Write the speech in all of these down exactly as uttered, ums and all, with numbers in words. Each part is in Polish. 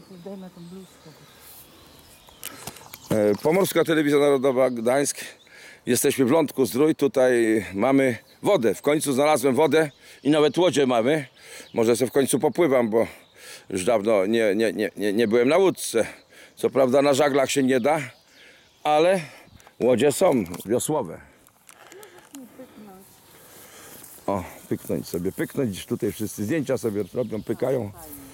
Dajmy tą bluzkę. Pomorska Telewizja Narodowa Gdańsk. Jesteśmy w Lądku Zdrój. Tutaj mamy wodę. W końcu znalazłem wodę i nawet łodzie mamy. Może sobie w końcu popływam, bo już dawno nie, nie, nie, nie, nie byłem na łódce. Co prawda na żaglach się nie da, ale łodzie są wiosłowe. O, pyknąć sobie, pyknąć. Tutaj wszyscy zdjęcia sobie robią, pykają.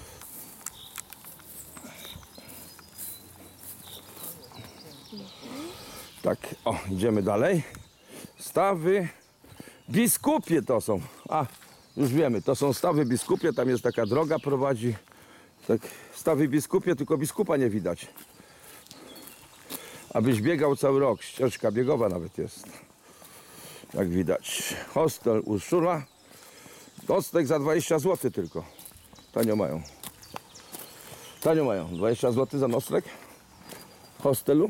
Tak, o, idziemy dalej. Stawy biskupie to są. A, już wiemy, to są stawy biskupie. Tam jest taka droga, prowadzi. Tak, stawy biskupie, tylko biskupa nie widać. Abyś biegał cały rok. Ścieżka biegowa nawet jest. Jak widać. Hostel Urszula. Nocleg za dwadzieścia złotych tylko. Tanio mają. Tanio mają. dwadzieścia złotych za nocleg. Hostelu.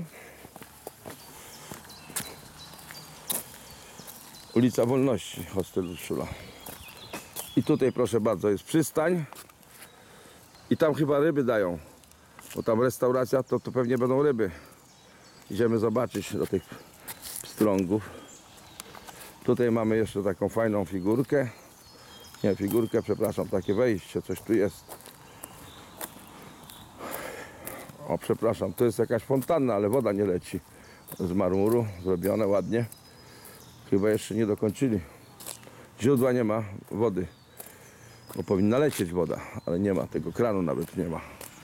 Ulica Wolności, hostel Urszula. I tutaj proszę bardzo jest przystań. I tam chyba ryby dają. Bo tam restauracja to, to pewnie będą ryby. Idziemy zobaczyć do tych pstrągów. Tutaj mamy jeszcze taką fajną figurkę. Nie, figurkę, przepraszam, takie wejście, coś tu jest. O, przepraszam, to jest jakaś fontanna, ale woda nie leci. Z marmuru, zrobione ładnie. Chyba jeszcze nie dokończyli. Źródła nie ma wody. Bo powinna lecieć woda, ale nie ma tego kranu, nawet nie ma.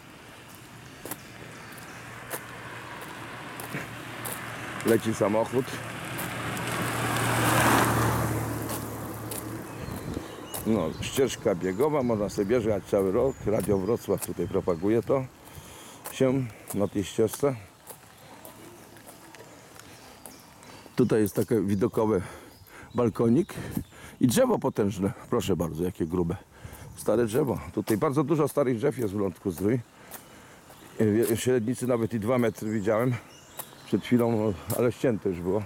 Leci samochód. No, ścieżka biegowa, można sobie bieżać cały rok. Radio Wrocław tutaj propaguje to się na tej ścieżce. Tutaj jest taki widokowy balkonik i drzewo potężne. Proszę bardzo, jakie grube. Stare drzewo. Tutaj bardzo dużo starych drzew jest w Lądku Zdrój. W średnicy nawet i dwa metry widziałem. Przed chwilą, ale ścięte już było.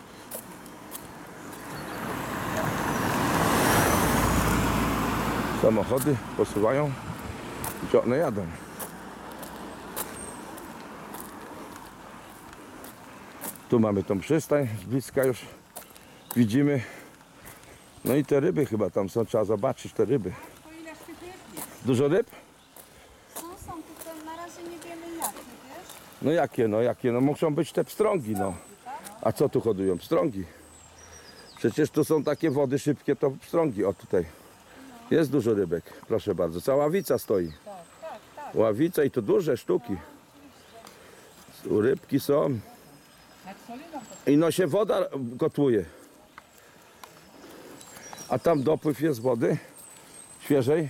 Samochody posuwają i one jadą. Tu mamy tą przystań, z bliska już widzimy. No i te ryby chyba tam są, trzeba zobaczyć te ryby. Dużo ryb? No są, tylko na razie nie wiemy jakie, wiesz? No jakie, no jakie, no muszą być te pstrągi, no. A co tu hodują? Pstrągi. Przecież tu są takie wody szybkie, to pstrągi, o tutaj. Jest dużo rybek, proszę bardzo. Cała ławica stoi. Ławica i to duże sztuki. Rybki są. I no się woda gotuje. A tam dopływ jest wody świeżej.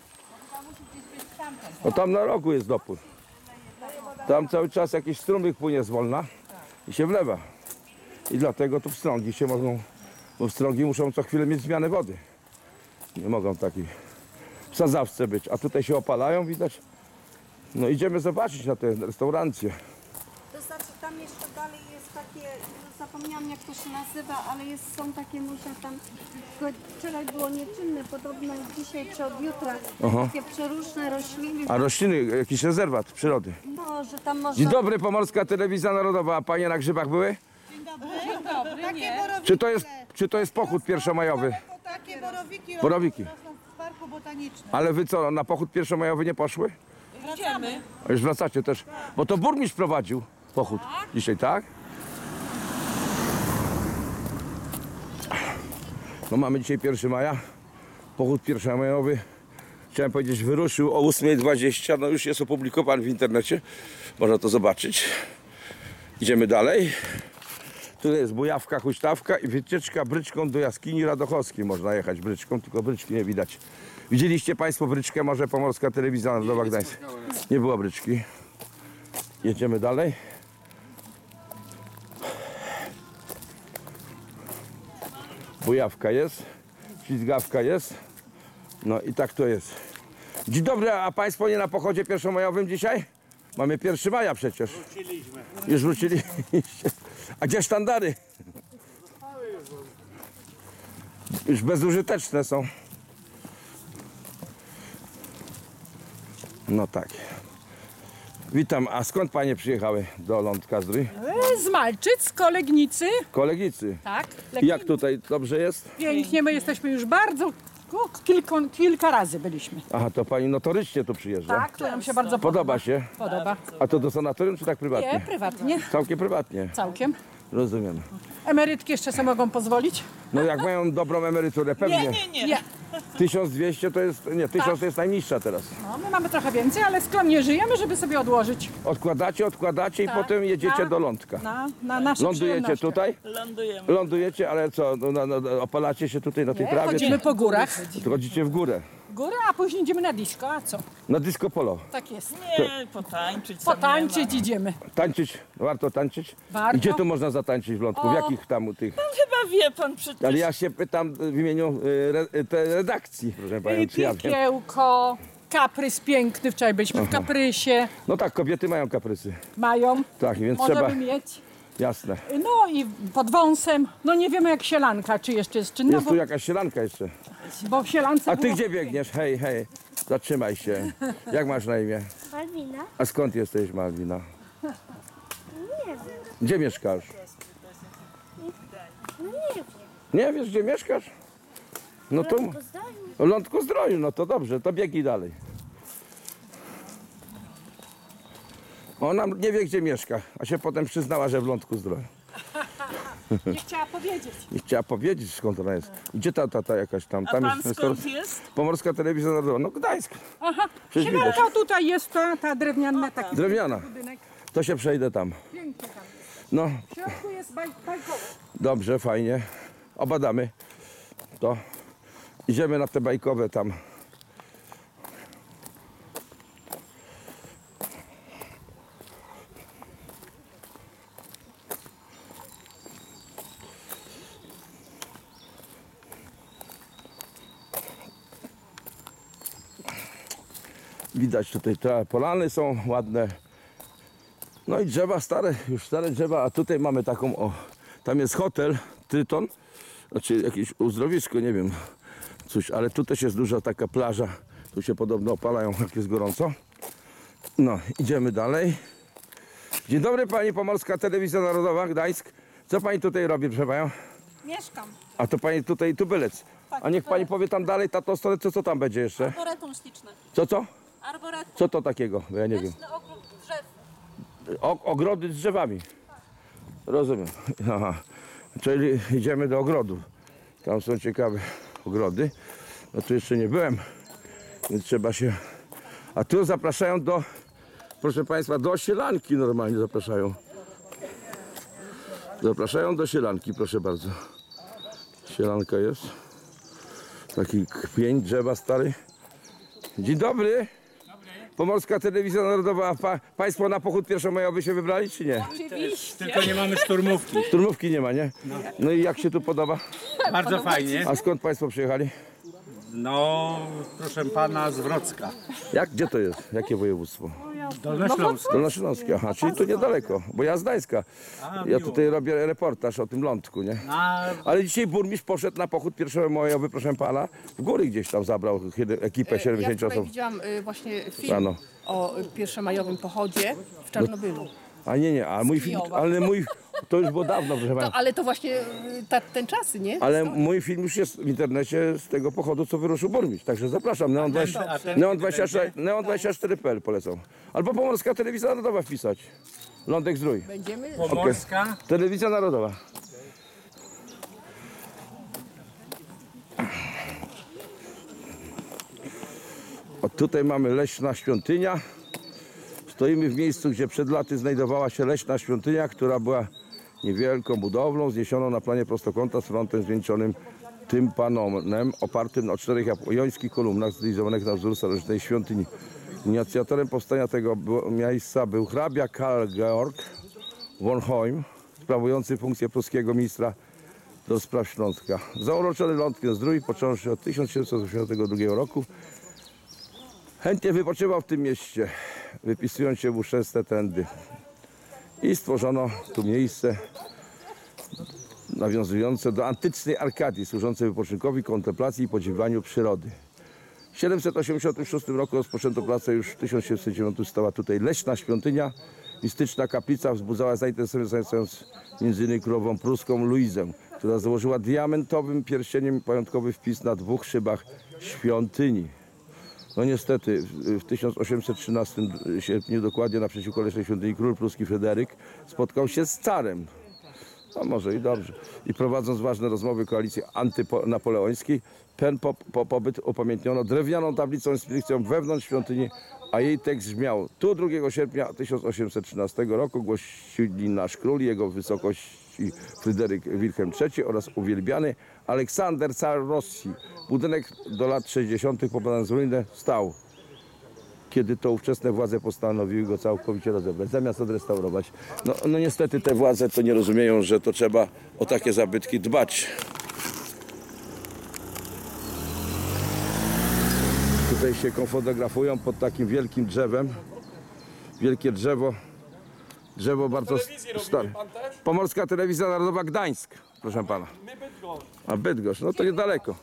No tam na rogu jest dopływ. Tam cały czas jakiś strumyk płynie z Wolna i się wlewa. I dlatego tu pstrągi się mogą, bo pstrągi muszą co chwilę mieć zmianę wody. Nie mogą takiej w sadzawce być. A tutaj się opalają, widać. No idziemy zobaczyć na tę restaurację. To znaczy tam jeszcze dalej jest takie, zapomniałam jak to się nazywa, ale jest, są takie musia tam, tylko wczoraj było nieczynne, podobno dzisiaj czy od jutra, Aha. takie przeróżne rośliny. A rośliny, jakiś rezerwat przyrody. No, że tam można... Dzień dobry, Pomorska Telewizja Narodowa. A panie na grzybach były? Dzień dobry. Dzień dobry, nie. Czy to jest, czy to jest pochód pierwszomajowy? Takie borowiki, Borowiki. rosną w parku botanycznym. Ale wy co, na pochód pierwszomajowy nie poszły? Wracamy. A już wracacie też. Bo to burmistrz prowadził pochód. Dzisiaj, tak? No mamy dzisiaj pierwszego maja. Pochód pierwszomajowy. Chciałem powiedzieć, wyruszył o ósma dwadzieścia. No już jest opublikowany w internecie. Można to zobaczyć. Idziemy dalej. Tutaj jest bujawka, huśtawka i wycieczka bryczką do jaskini Radochowskiej. Można jechać bryczką, tylko bryczki nie widać. Widzieliście państwo bryczkę? Może Pomorska Telewizja Narodowa Gdańsk. Nie było bryczki. Jedziemy dalej. Bujawka jest. Ślizgawka jest. No i tak to jest. Dzień dobry, a państwo nie na pochodzie pierwszomajowym dzisiaj? Mamy pierwszego maja przecież. Wróciliśmy. Już wróciliście. A gdzie sztandary? Już bezużyteczne są. No tak. Witam, a skąd panie przyjechały do Lądka Zdrój? Z Malczyc, z Kolegnicy. Kolegicy. Tak. I jak tutaj, dobrze jest? Pięknie, my jesteśmy już bardzo, o, kilko, kilka razy byliśmy. Aha, to pani notorycznie tu przyjeżdża? Tak, to nam się bardzo podoba. Podoba się? Podoba. A to do sanatorium czy tak Nie, prywatnie? prywatnie, Całkiem prywatnie, całkiem. rozumiem. Emerytki jeszcze sobie mogą pozwolić? No jak mają dobrą emeryturę, pewnie. Nie, nie. Nie. tysiąc dwieście to jest, nie, tysiąc to jest najniższa teraz. No, my mamy trochę więcej, ale skromnie żyjemy, żeby sobie odłożyć Odkładacie, odkładacie i Tak. potem jedziecie Na- do Lądka. na, na nasze Lądujecie przyjemności. tutaj? Lądujemy. Lądujecie, ale co, no, no, no, opalacie się tutaj na tej Nie, trawie? chodzimy po górach. Czy chodzicie w górę? Górę, a później idziemy na disco, a co? Na disco polo. Tak jest. Nie, potańczyć sobie Potańczyć idziemy. Tańczyć, warto tańczyć? Warto. Gdzie tu można zatańczyć w Lądku? W O. jakich tam tych? Chyba wie pan przecież. Ale ja się pytam w imieniu y, re, y, te redakcji, proszę panią, czy ja wiem. Piekiełko, kaprys piękny, wczoraj byliśmy w kaprysie. No tak, kobiety mają kaprysy. Mają, Tak, więc możemy trzeba, mieć. jasne. No i pod wąsem, no nie wiemy jak sielanka, czy jeszcze jest czynna, Jest bo, tu jakaś sielanka jeszcze. bo w sielance A ty było... gdzie biegniesz? Hej, hej, zatrzymaj się. Jak masz na imię? Malwina? A skąd jesteś, Malwina? Nie wiem. Gdzie mieszkasz? No nie wiem. Nie wiesz, gdzie mieszkasz? No to Bo zdaniu. w Lądku Zdroju, no to dobrze, to biegnij dalej. Ona nie wie, gdzie mieszka, a się potem przyznała, że w Lądku Zdroju. Nie chciała powiedzieć. I chciała powiedzieć, skąd ona jest. Gdzie ta tata jakaś tam? A Tam pan jest skąd jest? Pomorska Telewizja Narodowa. No Gdańsk. Aha, Przecież widać. sielanka tutaj jest ta, ta drewniana taki Drewniana. budynek. To się przejdę tam. Pięknie tam. No, W środku jest baj, bajkowo. dobrze, fajnie. Obadamy. To idziemy na te bajkowe tam. Widać tutaj te polany są ładne. No i drzewa stare, już stare drzewa, a tutaj mamy taką, o, tam jest hotel Tryton, znaczy jakieś uzdrowisko, nie wiem, coś, ale tu też jest duża taka plaża, tu się podobno opalają, jak jest gorąco. No, idziemy dalej. Dzień dobry, pani Pomorska Telewizja Narodowa, Gdańsk. Co pani tutaj robi, proszę panią? Mieszkam. A to pani tutaj tubylec. A niech pani powie tam dalej, tato, stronę, co, co tam będzie jeszcze? Arboretum śliczne. Co, co? Arboretum. Co to takiego? Bo ja nie wiem. Ogród drzew. O, ogrody z drzewami. Rozumiem. Aha. Czyli idziemy do ogrodu. Tam są ciekawe ogrody. No tu jeszcze nie byłem, więc trzeba się... A tu zapraszają do, proszę państwa, do sielanki normalnie zapraszają. Zapraszają do sielanki, proszę bardzo. Sielanka jest. Taki kpień drzewa stary. Dzień dobry. Pomorska Telewizja Narodowa, a pa, państwo na pochód pierwszomajowy się wybrali, czy nie? Tylko nie mamy szturmówki. Szturmówki nie ma, nie? No i jak się tu podoba? Bardzo fajnie. A skąd państwo przyjechali? No, proszę pana, z Wrocka. Jak? Gdzie to jest? Jakie województwo? Dolnośląskie. Dolnośląskie, aha, czyli tu niedaleko, bo ja z Gdańska. A, Ja miło. tutaj robię reportaż o tym lądku, nie? A, Ale dzisiaj burmistrz poszedł na pochód pierwszomajowy, proszę pana, w góry gdzieś tam zabrał kiedy- ekipę Ja siedemdziesięciu wczoraj osób. widziałam y, właśnie film Rano. o y, pierwszomajowym pochodzie w Czarnobylu. A nie, nie, a mój film, Kijowa. ale mój, to już było dawno, proszę pana. No, ale to właśnie y, ta, ten czasy, nie? Ale mój film już jest w internecie z tego pochodu, co wyruszył burmistrz. Także zapraszam. Neon, dwadzieścia, a ten Neon, kiedy dwadzieścia cztery, Neon dwadzieścia cztery kropka p l polecam. Albo Pomorska Telewizja Narodowa wpisać. Lądek Zdrój. Będziemy. Pomorska. Telewizja Narodowa. O, tutaj mamy leśna świątynia. Stoimy w miejscu, gdzie przed laty znajdowała się leśna świątynia, która była niewielką budowlą zniesioną na planie prostokąta z frontem zwieńczonym tympanonem opartym na czterech japońskich kolumnach stylizowanych na wzór starożytnej świątyni. Inicjatorem powstania tego było- miejsca był hrabia Karl Georg von Hoym, sprawujący funkcję pruskiego ministra do spraw Śląska. Zauroczony Lądkiem Zdrój, począwszy od tysiąc siedemset osiemdziesiątego drugiego roku, chętnie wypoczywał w tym mieście, wypisując się w uszczęsne trendy. I stworzono tu miejsce nawiązujące do antycznej Arkadii, służącej wypoczynkowi, kontemplacji i podziwianiu przyrody. W siedemset osiemdziesiątym szóstym roku rozpoczęto pracę, już w tysiąc siedemset dziewiątym stała tutaj leśna świątynia. Mistyczna kaplica wzbudzała zainteresowanie, zachęcając między innymi królową pruską Luizę, która założyła diamentowym pierścieniem pamiątkowy wpis na dwóch szybach świątyni. No niestety w w tysiąc osiemset trzynastym sierpniu dokładnie naprzeciwko leśnej świątyni król pruski Fryderyk spotkał się z carem. No może i dobrze. I prowadząc ważne rozmowy koalicji antynapoleońskiej, ten po, po, pobyt upamiętniono drewnianą tablicą z instrukcją wewnątrz świątyni, a jej tekst brzmiał: tu drugiego sierpnia tysiąc osiemset trzynastego roku głosili nasz król, jego wysokości Fryderyk Wilhelm trzeci oraz uwielbiany Aleksander car Rosji. Budynek do lat sześćdziesiątych popadając w ruinę stał, kiedy to ówczesne władze postanowiły go całkowicie rozebrać, zamiast odrestaurować. No, no niestety te władze to nie rozumieją, że to trzeba o takie zabytki dbać. Tutaj się fotografują pod takim wielkim drzewem. Wielkie drzewo. Drzewo bardzo stare. Pomorska Telewizja Narodowa Gdańsk, proszę pana. A Bydgoszcz, no to niedaleko.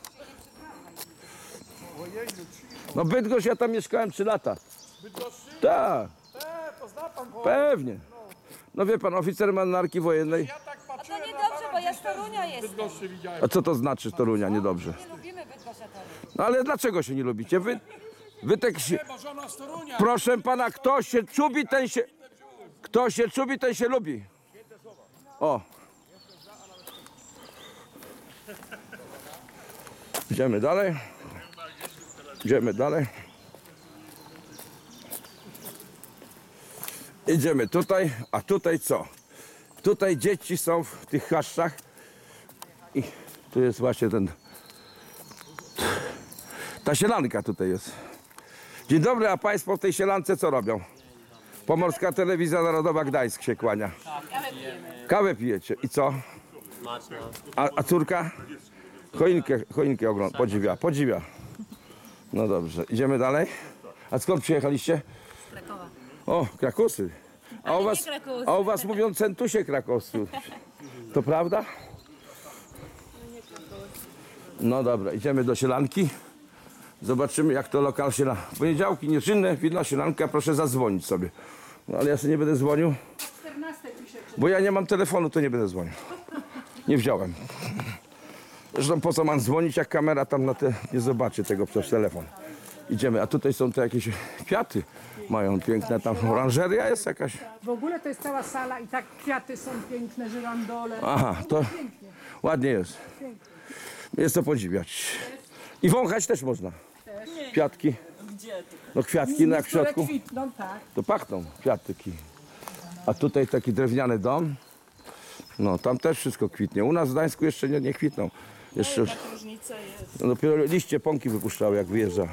No Bydgoszcz, ja tam mieszkałem trzy lata. Tak. Pewnie. No wie pan, oficer marynarki wojennej. A to niedobrze, bo ja z Torunia jestem. A co to znaczy z Torunia, niedobrze? Nie lubimy Bydgoszcza Torunia. No ale dlaczego się nie lubicie? Wy, wy tak się... Proszę pana, kto się czubi, ten się... Kto się czubi, ten się lubi. O. Idziemy dalej. Idziemy dalej. Idziemy tutaj, a tutaj co? Tutaj dzieci są w tych chaszczach i tu jest właśnie ten... Ta sielanka tutaj jest. Dzień dobry, a państwo w tej sielance co robią? Pomorska Telewizja Narodowa Gdańsk się kłania. Kawę pijecie. I co? A, a córka? Choinkę, choinkę ogląda, podziwia, podziwia. No dobrze, idziemy dalej. A skąd przyjechaliście? Krakowa. O, Krakusy. A u was, Krakusy. a u was mówią centusie Krakowsów. To prawda? No dobra, idziemy do sielanki. Zobaczymy, jak to lokal się na poniedziałki nieczynne, wilna sielanka, proszę zadzwonić sobie. No ale ja sobie nie będę dzwonił, bo ja nie mam telefonu, to nie będę dzwonił. Nie wziąłem. Zresztą po co mam dzwonić, jak kamera tam na te nie zobaczy tego przez telefon. Idziemy, a tutaj są te jakieś kwiaty. Mają piękne, tam oranżeria jest jakaś. W ogóle to jest cała sala i tak kwiaty są piękne, żyrandole. Aha, to ładnie jest. Jest to podziwiać. I wąchać też można. Kwiatki. No kwiatki, no jak w Które środku, kwitną, tak. to pachną kwiatki. A tutaj taki drewniany dom. No tam też wszystko kwitnie. U nas w Gdańsku jeszcze nie, nie kwitną. Jeszcze Różnica jest. no, dopiero liście pąki wypuszczały, jak wyjeżdża.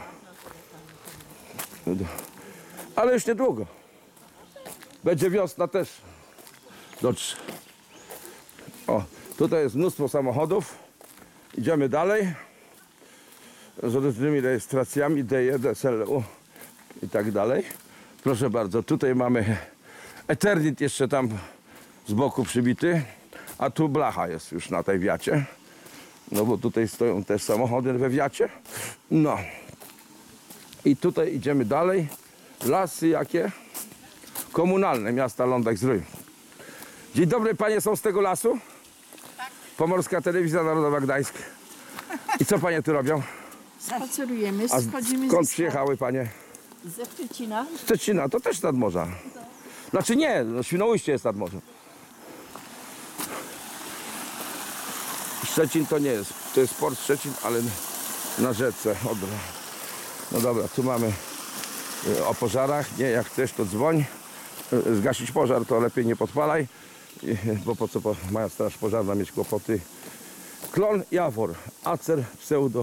Ale już niedługo. Będzie wiosna też. Dobrze. O, tutaj jest mnóstwo samochodów. Idziemy dalej. Z różnymi rejestracjami D jeden, D S L U i tak dalej. Proszę bardzo, tutaj mamy Eternit jeszcze tam z boku przybity, a tu blacha jest już na tej wiacie. No bo tutaj stoją też samochody we wiacie. No. I tutaj idziemy dalej. Lasy jakie? Komunalne miasta Lądek-Zdrój. Dzień dobry, panie są z tego lasu? Tak. Pomorska Telewizja Narodowa Gdańsk. I co panie tu robią? Spacerujemy, A schodzimy skąd ze przyjechały panie? ze Szczecina. Szczecina, to też nad morza. Znaczy nie, no Świnoujście jest nad morzem. Szczecin to nie jest, to jest port Szczecin, ale na rzece. Odra. No dobra, tu mamy y, o pożarach. Nie, jak chcesz to dzwoń. Y, Zgasić pożar to lepiej nie podpalaj, y, bo po co po, mają straż pożarna mieć kłopoty. Klon Jawor, Acer pseudo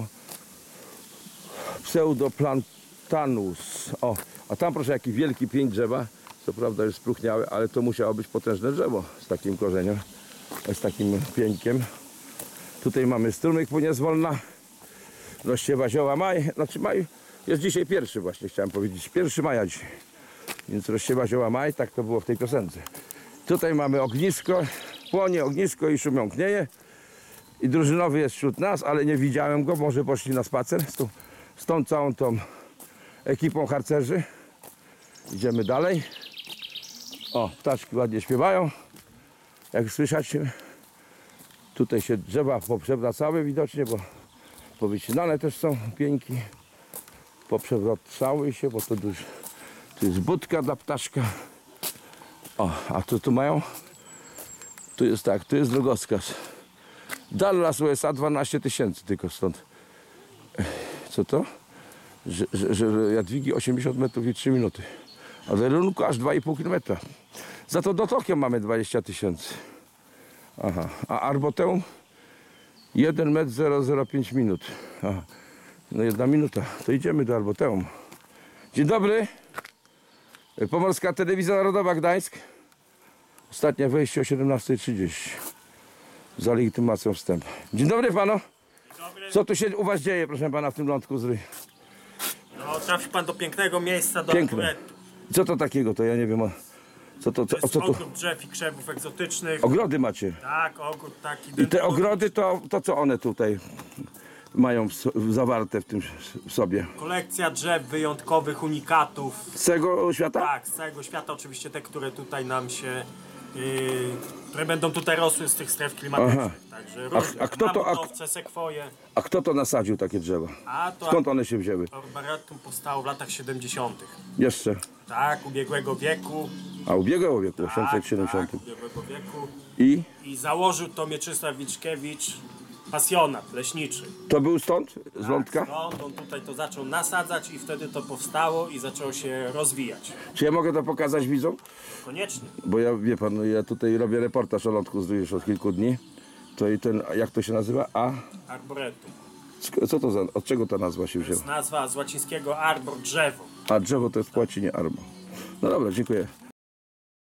pseudoplantanus. O, a tam proszę jaki wielki pień drzewa. Co prawda już spróchniały, ale to musiało być potężne drzewo z takim korzeniem, z takim pieńkiem. Tutaj mamy strumyk płynie zwolna. Rozsiewa zioła maj. Znaczy maj jest dzisiaj pierwszy właśnie, chciałem powiedzieć. Pierwszy maja dzisiaj. Więc rozsiewa zioła maj, tak to było w tej piosence. Tutaj mamy ognisko. Płonie ognisko i szumią knieje. I drużynowy jest wśród nas, ale nie widziałem go. Może poszli na spacer z tą z tą całą tą ekipą harcerzy. Idziemy dalej. O, ptaszki ładnie śpiewają. Jak słyszycie, tutaj się drzewa poprzewracały widocznie, bo powycinane też są pieńki. Poprzewracały się, bo to dużo. Tu jest budka dla ptaszka. O, a tu tu mają? Tu jest tak, tu jest drogowskaz. Dallas U S A dwanaście tysięcy tylko stąd. Co to? Że, że, że Jadwigi osiemdziesiąt metrów i trzy minuty. A do Rynku aż dwa i pół kilometra. Za to do Tokio mamy dwadzieścia tysięcy. Aha. A Arboteum jeden metr zero zero pięć minut. Aha. No jedna minuta. To idziemy do Arboteum. Dzień dobry. Pomorska Telewizja Narodowa Gdańsk. Ostatnie wejście o siedemnasta trzydzieści. Za legitymacją wstępu. Dzień dobry panu. Co tu się u was dzieje, proszę pana, w tym lądku Zryj? No, trafi pan do pięknego miejsca, do Piękne. arboretu. Co to takiego, to ja nie wiem. o- Co to, co, To o jest co tu? ogród drzew i krzewów egzotycznych. Ogrody macie. Tak, ogród taki. I te dendrowy. ogrody to, to co one tutaj mają w, so- zawarte w tym w sobie? Kolekcja drzew wyjątkowych, unikatów. Z całego świata? Tak, z całego świata, oczywiście te, które tutaj nam się, yy, które będą tutaj rosły z tych stref klimatycznych. Aha. Także różne, a kto to- a- mamutowce, sekwoje. A kto to nasadził takie drzewa? A to Skąd one się wzięły? arboretum powstało w latach siedemdziesiątych. Jeszcze. Tak, ubiegłego wieku. A ubiegłego wieku, Tak, osiemset siedemdziesiąt. tak, ubiegłego wieku. I I założył to Mieczysław Wiczkiewicz, pasjonat leśniczy. to był stąd? Z lądka? Stąd on tutaj to zaczął nasadzać i wtedy to powstało i zaczęło się rozwijać. Czy ja mogę to pokazać widzom? Koniecznie. Bo ja, wie pan, no ja tutaj robię reportaż o lądku Zdrój już od kilku dni. To i ten, jak to się nazywa? A? Arboretum. Sk- Co to za, od czego ta nazwa się To wzięła? jest nazwa z łacińskiego arbor, drzewo. A drzewo to jest po łacinie arbo. No dobra, dziękuję.